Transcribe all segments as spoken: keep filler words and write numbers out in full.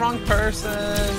wrong person.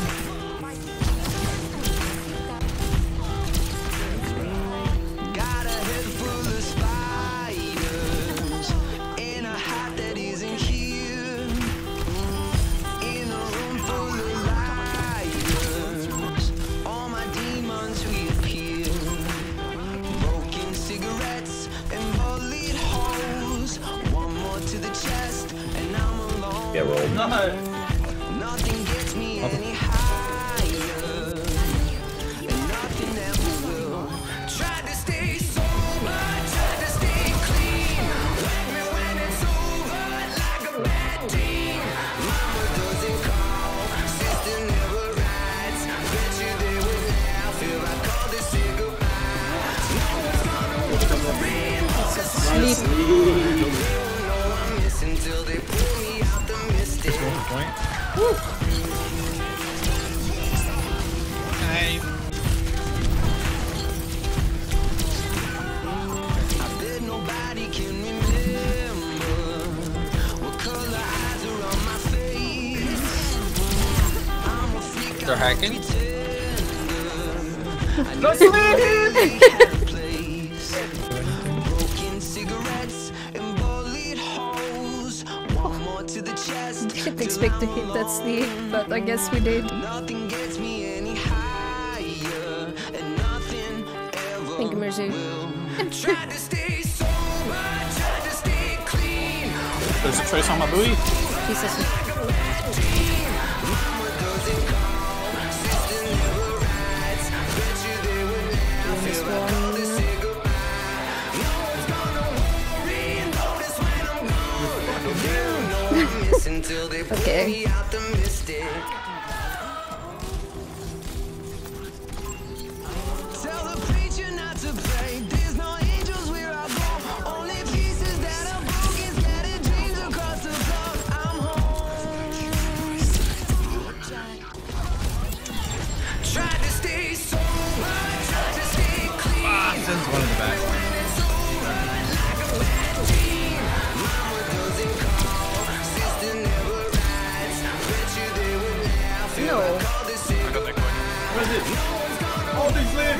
Yeah, roll. No. Nothing gets me any higher, and nothing ever will. Tried to stay sober, tried to stay clean. Whack me when it's over, like a bad dream. Mama doesn't call, sister never writes. Bet you they would laugh if I called to say goodbye. No one's gonna worry about the Sleep. They won't know I'm missing till they pull me out the mystic. Point. Woo. Nice. I bet nobody can remember what color eyes are on my face. I'm a freak. They're hacking. Go sleep. Broken cigarettes and bullet holes. One more to the chest. Didn't expect to hit that sleep, but I guess we did. Nothing gets me any higher, and nothing ever. Thank you, Mercy. Tried to stay sober, tried to stay clean. There's a trace on my booty. Jesus. Mama doesn't call, sister never writes. Bet you they would laugh if I called to say goodbye. No one's gonna worry and notice when I'm gone. You know I'm missing till they pull Okay. me out the mystic. Tell the preacher not to pray. There's no angels where I go. Only pieces that are broken, scattered dreams across the floor. I'm home. Tried to stay sober, tried to stay clean. Ah, sends one in the back. When it's over, like a bad dream. Mama doesn't call, sister never writes. Bet you they would laugh if No. I called to say I got that quick. What is it? Oh, they slid.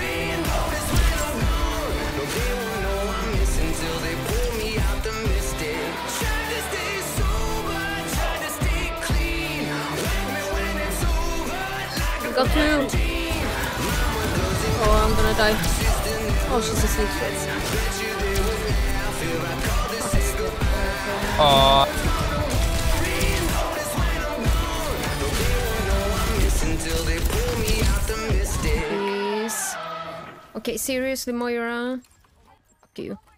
they won't know I'm missing till they pull me out the mystic. Tried to stay sober, tried to stay clean. Whack me when it's over, like a Got two. dream. Mama doesn't Oh, I'm gonna die. sister never Oh, she's asleep. bet you they would laugh if I called to say goodbye. Aw. Notice when I'm gone. They won't know I'm missing till they pull me out the mystic. Please. Okay, seriously, Moira. Fuck you.